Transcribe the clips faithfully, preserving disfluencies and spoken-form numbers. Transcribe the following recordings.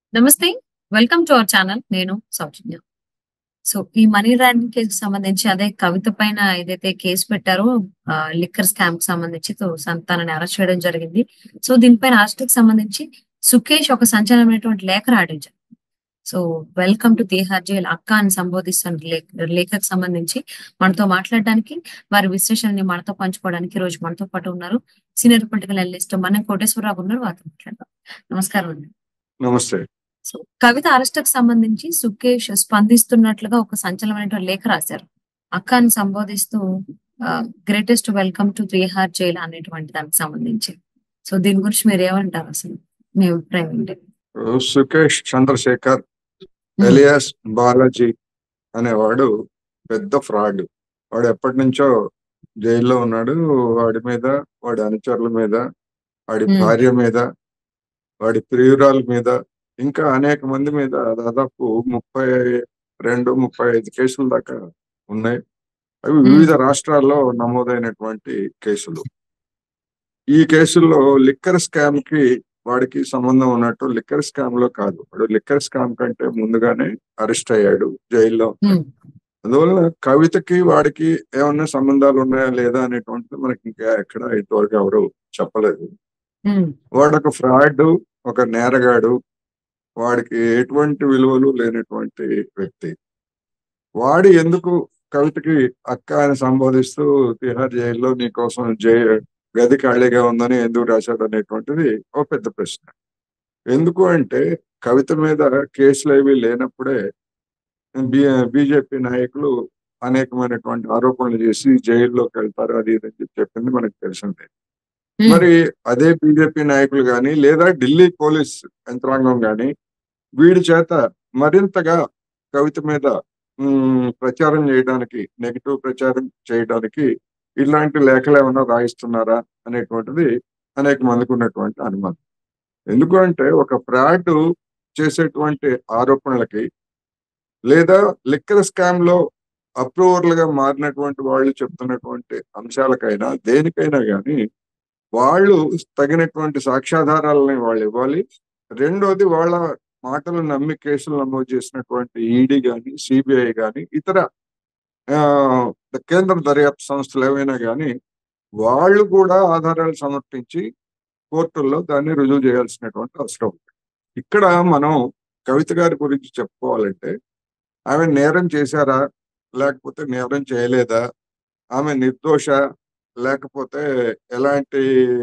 నమస్తే. Welcome to our channel. నేను Soujanya. So, ఈ మనీ లాండరింగ్ కేస్‌కి సంబంధించి అదే కవిత పైన ఏదైతే కేస్ పెట్టారో ఆహ్, లిక్కర్ స్కామ్‌కి సంబంధించి తో సం తనని అరెస్ట్ చేయడం జరిగింది. సో, దీనిపైన అరెస్ట్‌కి సంబంధించి సుకేష్ ఒక సంచలనమైనటువంటి లేఖ రాడించారు. So, welcome to Tihar jail అక్క అని సంబోధిస్తున్న లేఖ లేఖకు సంబంధించి మనతో మాట్లాడడానికి, వారి విశ్లేషణని మనతో పంచుకోవడానికి ఈరోజు మనతో పాటు ఉన్నారు. Senior political analyst Mannem Koteswararao ఉన్నారు. వారితో మాట్లాడదాం. నమస్కారం అండి. నమస్తే. సో, కవిత అరెస్ట్‌కి సంబంధించి సుకేష్ స్పందిస్తున్నట్లుగా ఒక సంచలనమైనటువంటి లేఖ రాశారు. అక్కని సంబోధిస్తూ ah, greatest welcome to Tihar jail అనేటువంటి దానికి సంబంధించి. సో, దీని గురించి మీరేమంటారు అసలు? మీ అభిప్రాయం ఏంటి? ఆహ్, సుకేష్ చంద్రశేఖర్ హ్మ్. ఎలియాస్ బాలాజీ అనేవాడు పెద్ద ఫ్రాడ్. వాడు ఎప్పటినుంచో జైల్లో ఉన్నాడు. వాడి మీద, వాడి అనుచరుల మీద, వాడి హ్మ్. భార్య మీద, వాడి ప్రియురాలు మీద, ఇంకా అనేక మంది మీద దాదాపు ముప్పై రెండు, ముప్పై ఐదు కేసుల దాకా ఉన్నాయి. అవి హ్మ్. వివిధ రాష్ట్రాల్లో నమోదైనటువంటి కేసులు. ఈ కేసుల్లో లిక్కర్ స్కామ్‌కి వాడికి సంబంధం ఉన్నట్టు లిక్కర్ స్కామ్‌లో కాదు. వాడు లిక్కర్ స్కామ్ కంటే ముందుగానే అరెస్ట్ అయ్యాడు. జైల్లో ఉన్నాడు. హ్మ్. అందువలన కవితకి, వాడికి ఏమన్నా సంబంధాలు ఉన్నాయా లేదా అనేటువంటిది మనకి ఇంకా ఎక్కడ ఇంతవరకు ఎవరు చెప్పలేదు. హ్మ్. వాడొక ఫ్రాడు, ఒక నేరగాడు. వాడికి ఎటువంటి విలువలు లేనటువంటి వ్యక్తి. వాడు ఎందుకు కవితకి అక్క అని సంబోధిస్తూ తిహార్ జైల్లో నీకోసం జై గది ఖాళీగా ఉందని ఎందుకు రాశాడు అనేటువంటిది ఒక పెద్ద ప్రశ్న. ఎందుకు అంటే కవిత మీద కేసులేవి లేనప్పుడే బి బీజేపీ నాయకులు అనేకమైనటువంటి ఆరోపణలు చేసి జైల్లోకి వెళ్తారు అది ఇది అని చెప్పి చెప్పింది మనకు తెలిసిందే. హ్మ్. మరి అదే బీజేపీ నాయకులు గాని లేదా ఢిల్లీ పోలీస్ యంత్రాంగం గాని వీడి చేత మరింతగా కవిత మీద హ్మ్, ప్రచారం చేయడానికి, నెగెటివ్ ప్రచారం చేయడానికి ఇలాంటి లేఖలు ఏమన్నా రాయిస్తున్నారా అనేటువంటిది అనేక మందికి ఉన్నటువంటి అనుమానం. ఎందుకు అంటే ఒక ఫ్రాడ్ చేసేటువంటి ఆరోపణలకి లేదా లిక్కర్ స్కామ్ లో అప్రూవర్లుగా మారినటువంటి వాళ్ళు చెప్తున్నటువంటి అంశాలకైనా దేనికైనా గాని వాళ్ళు తగినటువంటి సాక్ష్యాధారాలని వాళ్ళు ఇవ్వాలి. రెండోది వాళ్ళ మాటలు నమ్మి కేసులు నమోదు చేసినటువంటి ఈడీ గాని, సిబిఐ గాని, ఇతర ఆహ్, కేంద్ర దర్యాప్తు సంస్థలు ఏవైనా గాని వాళ్ళు కూడా ఆధారాలు సమర్పించి కోర్టుల్లో దాన్ని రుజువు చేయాల్సినటువంటి అవసరం ఉంది. ఇక్కడ మనం కవిత గారి గురించి చెప్పుకోవాలంటే ఆమె నేరం చేశారా? లేకపోతే నేరం చేయలేదా? ఆమె నిర్దోషా? లేకపోతే ఎలాంటి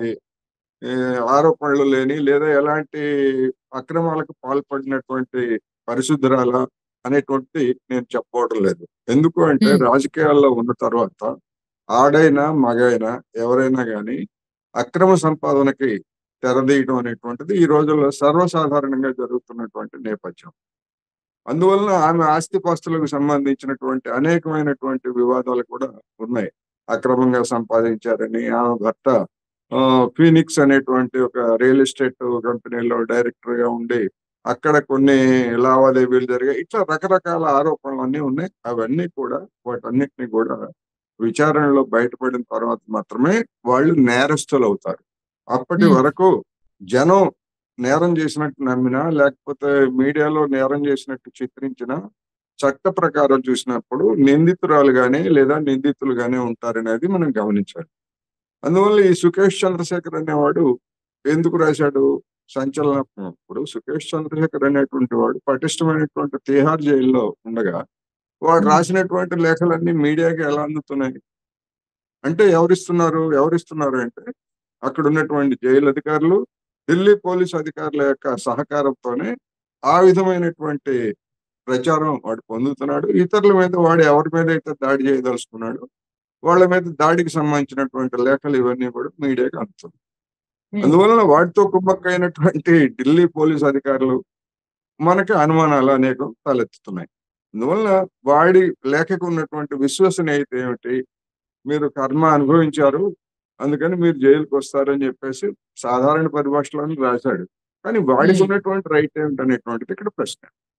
ఈ ఆరోపణలు లేని లేదా ఎలాంటి అక్రమాలకు పాల్పడినటువంటి పరిశుద్ధురాలా అనేటువంటిది నేను చెప్పుకోవడం లేదు. ఎందుకు అంటే హ్మ్. రాజకీయాల్లో ఉన్న తర్వాత ఆడైనా, మగైనా ఎవరైనా గాని అక్రమ సంపాదనకి తెరదీయడం అనేటువంటిది ఈ రోజుల్లో సర్వసాధారణంగా జరుగుతున్నటువంటి నేపథ్యం. అందువలన ఆమె ఆస్తిపాస్తులకు సంబంధించినటువంటి అనేకమైనటువంటి వివాదాలు కూడా ఉన్నాయి. అక్రమంగా సంపాదించారని ఆమె భర్త ఆహ్, ఫీనిక్స్ అనేటువంటి ఒక రియల్ ఎస్టేట్ కంపెనీలో డైరెక్టర్‌గా ఉండి, అక్కడ కొన్ని లావాదేవీలు జరిగాయి. ఇట్లా రకరకాల ఆరోపణలన్నీ ఉన్నాయి. అవన్నీ కూడా వాటన్నిటిని కూడా విచారణలో బయటపడిన తర్వాత మాత్రమే వాళ్ళు నేరస్తులవుతారు. అప్పటి హ్మ్. వరకు జనం నేరం చేసినట్టు నమ్మినా, లేకపోతే మీడియాలో నేరం చేసినట్టు చిత్రించినా, చట్ట ప్రకారం చూసినప్పుడు నిందితురాలుగానే లేదా నిందితులుగానే ఉంటారనేది మనం గమనించాలి. అందువల్ల ఈ సుకేష్ చంద్రశేఖర్ అనేవాడు ఎందుకు రాశాడు? సంచలనం. ఇప్పుడు సుకేష్ చంద్రశేఖర్ అనేటువంటి వాడు పటిష్టమైనటువంటి తిహార్ జైల్లో ఉండగా, వాడు హ్మ్. రాసినటువంటి లేఖలన్నీ మీడియాకి ఎలా అందుతున్నాయి? అంటే ఎవరిస్తున్నారు? ఎవరిస్తున్నారు అంటే అక్కడున్నటువంటి జైలు అధికారులు, ఢిల్లీ పోలీస్ అధికారుల యొక్క సహకారంతోనే ఆ విధమైనటువంటి ప్రచారం వాడు పొందుతున్నాడు. ఇతరుల మీద వాడు ఎవరి మీదైతే దాడి చేయదలుచుకున్నాడో వాళ్ళ మీద దాడికి సంబంధించినటువంటి లేఖలు ఇవన్నీ కూడా మీడియాకి అందుతున్నాయి. హ్మ్. అందువలన వాటితో కుమ్మక్కైనటువంటి ఢిల్లీ పోలీస్ అధికారులు మనకి అనుమానాలు అనేకం తలెత్తుతున్నాయి. అందువలన వాడి లేఖకు ఉన్నటువంటి విశ్వసనీయత ఏమిటి? మీరు కర్మ అనుభవించారు. అందుకని మీరు జైలుకొస్తారని జెప్పేసి సాధారణ పరిభాషలోనే రాశాడు. కానీ హ్మ్. వాడికున్నటువంటి రైట్ ఏమిటనేటువంటిది ఇక్కడ ప్రశ్న.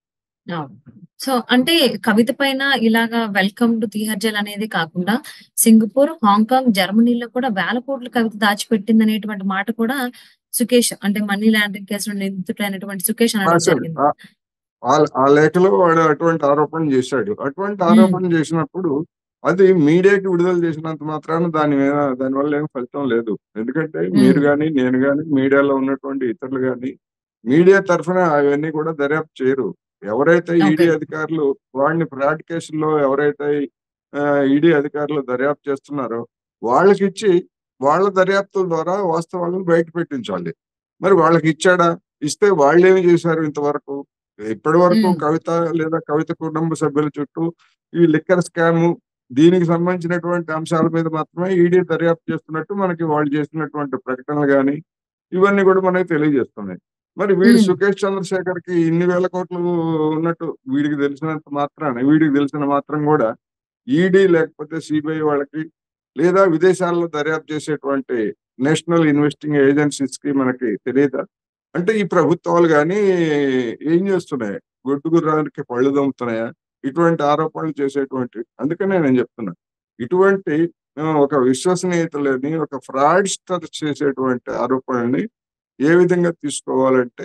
అవును. సో, అంటే కవిత పైన ఇలాగా 'వెల్కమ్ టు తిహార్ జైల్' అనేది కాకుండా సింగపూర్, హాంకాంగ్, జర్మనీలో కూడా వేల కోట్ల కవిత దాచిపెట్టిందనేటువంటి మాట కూడా సుకేష్ అంటే మనీ లాండరింగ్ కేసులో నిందితుడైనటువంటి సుకేష్ అనడం రాశాడు. జరిగింది. ఆ ఆ ఆ లేఖలో వాడు అటువంటి ఆరోపణలు చేశాడు. అటువంటి హ్మ్. ఆరోపణ చేసినప్పుడు అది మీడియాకి విడుదల చేసినంత మాత్రాన దాని మీద దానివల్ల ఏం ఫలితం లేదు. ఎందుకంటే మీరు హ్మ్. గాని, నేను గాని, మీడియాలో ఉన్నటువంటి ఇతరులు గాని, మీడియా తరఫున అవన్నీ కూడా దర్యాప్తు చేయరు. ఎవరైతే ఈడీ ఓకే. అధికారులు వాడిని ఫ్రాడ్ కేసుల్లో ఎవరైతే ఆహ్, ఈడీ అధికారులు దర్యాప్తు చేస్తున్నారో వాళ్ళకిచ్చి వాళ్ళ దర్యాప్తుల ద్వారా వాస్తవాలను బయట పెట్టించాలి. మరి వాళ్ళకిచ్చాడా? ఇస్తే వాళ్ళేమి చేశారు ఇంతవరకు? ఇప్పటివరకు హ్మ్. కవిత లేదా కవిత కుటుంబ సభ్యుల చుట్టూ ఈ లిక్కర్ స్కాము దీనికి సంబంధించినటువంటి అంశాల మీద మాత్రమే ఈడీ దర్యాప్తు చేస్తున్నట్టు మనకి వాళ్ళు చేసినటువంటి ప్రకటనలు గాని, ఇవన్నీ కూడా మనకు తెలియజేస్తున్నాయి. మరి వీడు హ్మ్. 'సుకేష్ చంద్రశేఖర్‌కి' ఇన్ని వేల కోట్లు ఉన్నట్టు వీడికి తెలిసినంత మాత్రాన వీడికి తెలిసిన మాత్రం గూడా ఈడీ లేకపోతే సీబీఐ వాళ్ళకి లేదా విదేశాల్లో దర్యాప్తు చేసేటువంటి నేషనల్ ఇన్వెస్టింగ్ ఏజెన్సీస్‌కి మనకి తెలీదా? అంటే ఈ ప్రభుత్వాలు గాని ఏం చేస్తున్నాయి? గొడ్డు గుర్రానికి పళ్ళు దొమ్ముతున్నాయా? ఇటువంటి ఆరోపణలు చేసేటువంటి అందుకనే నేను చెప్తున్నా. ఇటువంటి ఆహ్, ఒక విశ్వసనీయత లేని ఒక ఫ్రాడ్‌స్టర్ చేసేటువంటి ఆరోపణల్ని ఏ విధంగా తీసుకోవాలంటే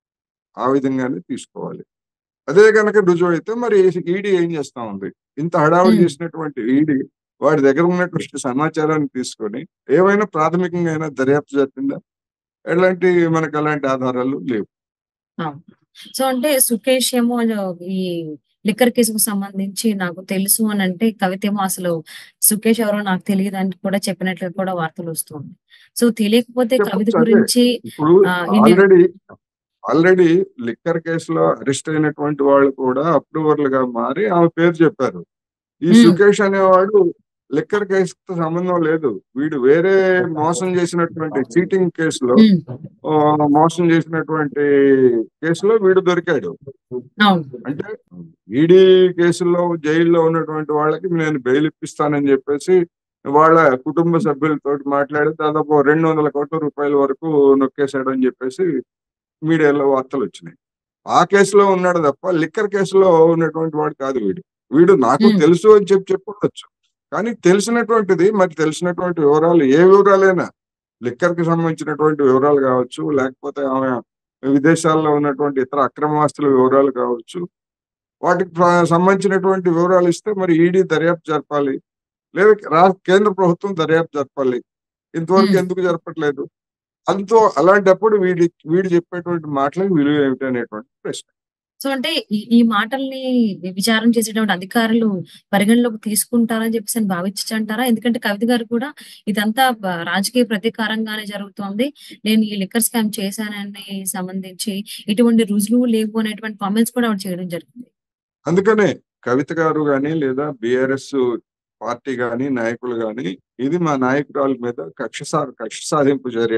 ఆ విధంగానే తీసుకోవాలి. అదే గనక రుజువైతే మరి ఈడీ ఏం చేస్తా ఉంది? ఇంత హడావుడి హ్మ్. చేసినటువంటి ఈడీ వాడి దగ్గర ఉన్నటువంటి సమాచారాన్ని తీసుకొని ఏమైనా ప్రాథమికంగా అయినా దర్యాప్తు జరిపిందా? ఎలాంటి మనకు అలాంటి ఆధారాలు లేవు. అవును. సో, అంటే సుకేష్ ఏమో ఈ లిక్కర్ కేసుకు సంబంధించి నాకు తెలుసు అనంటే, కవితేమో అసలు సుకేష్ ఎవరో నాకు తెలీదని కూడా చెప్పినట్లు కూడా వార్తలొస్తూ ఉన్నాయి. సో, తెలియకపోతే కవిత చెప్పొచ్చు అదే. గురించి ఇప్పుడు ఆహ్, ఇన్ని ఆల్రెడీ, ఆల్రెడీ లిక్కర్ కేసులో అరెస్ట్ అయినటువంటి వాళ్ళు కూడా అప్రూవర్‌లుగా మారి ఆమె పేరు చెప్పారు. ఈ హ్మ్. సుకేష్ అనేవాడు లిక్కర్ కేసుతో సంబంధం లేదు. వీడు వేరే మోసం చేసినటువంటి చీటింగ్ కేసులో హ్మ్. ఆహ్, మోసం చేసినటువంటి కేసులో వీడు దొరికాడు. అవును. అంటే ఈడీ కేసుల్లో జైల్లో ఉన్నటువంటి వాళ్ళకి నేను బెయిల్ ఇప్పిస్తానని చెప్పేసి వాళ్ళ కుటుంబ సభ్యులతోటి మాట్లాడి దాదాపు రెండు వందల కోట్ల రూపాయల వరకు నొక్కేసాడని చెప్పేసి మీడియాలో వార్తలొచ్చినాయి. ఆ కేసులో ఉన్నాడు తప్ప లిక్కర్ కేసులో ఉన్నటువంటి వాడు కాదు వీడు. వీడు నాకు హ్మ్. తెలుసు అని చెప్పి చెప్పుండొచ్చు. కానీ తెలిసినటువంటిది మరి తెలిసినటువంటి వివరాలు ఏ వివరాలైనా లిక్కర్‌కి సంబంధించినటువంటి వివరాలు గావచ్చు, లేకపోతే ఆమె విదేశాల్లో ఉన్నటువంటి ఇతర అక్రమాస్తుల వివరాలు కావచ్చు. వాటికి ప సంబంధించినటువంటి వివరాలు ఇస్తే మరి ఈడీ దర్యాప్తు జరపాలి. లేదా రా కేంద్ర ప్రభుత్వం దర్యాప్తు జరపాలి. ఇంతవరకు హ్మ్. ఎందుకు జరపట్లేదు? అంతో అలాంటప్పుడు వీడి వీడు చెప్పేటువంటి మాటలకు విలువ ఏమిటి అనేటువంటి ప్రశ్న. సో, అంటే ఈ ఈ మాటల్ని విచారణ చేసేటువంటి అధికారులు పరిగణలోకి తీసుకుంటారని చెప్పేసని భావించచ్చంటారా? ఎందుకంటే కవిత గారు కూడా ఇదంతా బ రాజకీయ ప్రతీకారంగానే జరుగుతోంది. నేను ఈ లిక్కర్ స్కామ్ చేశానని సంబంధించి ఎటువంటి రుజువు లేవు అనేటువంటి కామెంట్స్ కూడా ఆవిడ చేయడం జరిగింది. అందుకనే కవిత గారు గాని, లేదా బీఆర్ఎస్ పార్టీ గాని, నాయకులు గాని, ఇది మా నాయకురాలు మీద కక్ష సా కక్ష సాధింపు చర్య.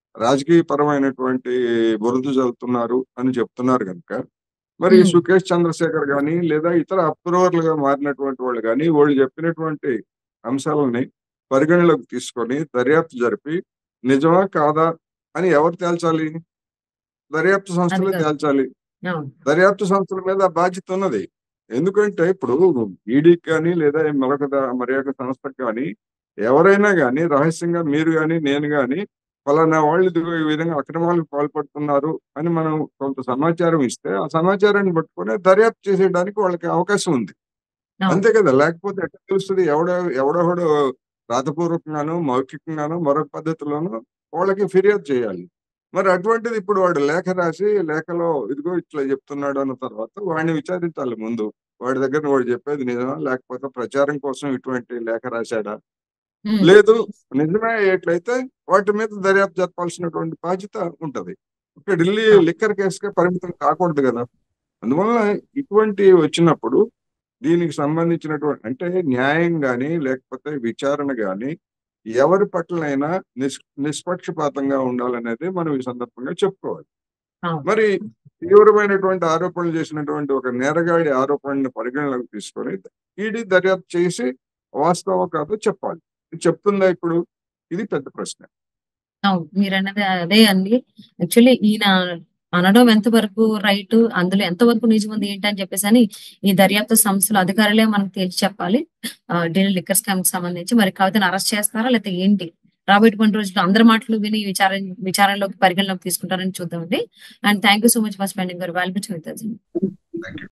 రాజకీయపరమైనటువంటి బురద జల్లుతున్నారు అని చెప్తున్నారు గనుక, మరి హ్మ్. సుకేష్ చంద్రశేఖర్ గాని, లేదా ఇతర అప్రూవర్‌లుగా మారినటువంటి వాళ్ళు గాని, వాళ్ళు చెప్పినటువంటి అంశాలని పరిగణలోకి తీసుకొని దర్యాప్తు జరిపి, నిజమా? కాదా? అని ఎవరు తేల్చాలి? దర్యాప్తు సంస్థలే అధికారులు. తేల్చాలి. అవును. దర్యాప్తు సంస్థల మీద ఆ బాధ్యత ఉన్నది. ఎందుకంటే ఇప్పుడు ఈడీకి గాని లేదా మరొక ద మరి యొక్క సంస్థకి గాని ఎవరైనా గాని రహస్యంగా మీరు గాని, నేను గాని ఫలానా వాళ్ళు ఇదిగో ఈ విధంగా అక్రమాలకు పాల్పడుతున్నారు అని మనం కొంత సమాచారం ఇస్తే, ఆ సమాచారాన్ని పట్టుకొని దర్యాప్తు చేసేయడానికి వాళ్ళకి అవకాశం ఉంది. అవును. అంతే కదా! లేకపోతే ఎట్లా తెలుస్తది? ఎవడో ఎవడోకడు రాతపూర్వకంగానో, మౌఖికంగానో, మరొక పద్ధతిలోనో వాళ్ళకి ఫిర్యాదు చేయాలి. మరి అటువంటిది ఇప్పుడు వాడు లేఖ రాసి, లేఖలో ఇదిగో ఇట్లా చెప్తున్నాడు అన్న తర్వాత వాడిని విచారించాలి ముందు. వాడి దగ్గర వాడు చెప్పేది నిజమా? లేకపోతే ప్రచారం కోసం ఇటువంటి లేఖ రాసాడా? హ్మ్. లేదు నిజమే అయ్యేట్లయితే వాటి మీద దర్యాప్తు జరపాల్సినటువంటి బాధ్యత ఉంటది. ఒక ఢిల్లీ అవును. లిక్కర్ కేస్‌కే పరిమితం కాకూడదు గదా! అందువలన ఇటువంటివి వచ్చినప్పుడు దీనికి సంబంధించినటువంటి అంటే న్యాయం గాని, లేకపోతే విచారణ గాని, ఎవరి పట్లనైనా నిష్ నిష్పక్షపాతంగా ఉండాలనేది మనం ఈ సందర్భంగా చెప్పుకోవాలి. అవును. మరి తీవ్రమైనటువంటి ఆరోపణలు చేసినటువంటి ఒక నేరగాడి ఆరోపణను పరిగణలోకి తీసుకొని ఈడీ దర్యాప్తు చేసి వాస్తవమో కాదో చెప్పాలి. ఇది చెప్తుందా ఇప్పుడు? ఇది పెద్ద ప్రశ్న. అవును. మీరన్నది అదే అండి. యాక్చువల్లీ ఈయన అనడం ఎంతవరకు రైట్, అందులో ఎంతవరకు నిజం ఉంది ఏంటి అని చెప్పేసని ఈ దర్యాప్తు సంస్థల అధికారులే మనకు తేల్చి చెప్పాలి. ఆహ్, ఢిల్లీ లిక్కర్ స్కామ్‌కి సంబంధించి మరి కవితను అరెస్ట్ చేస్తారా? లేకపోతే ఏంటి? రాబోయే కొన్ని రోజుల్లో అందరి మాటలు విని విచారణ విచారణలోకి పరిగణలోకి తీసుకుంటారని చూద్దామండి. And thank you so much for spending your valuable time with us. Thank you.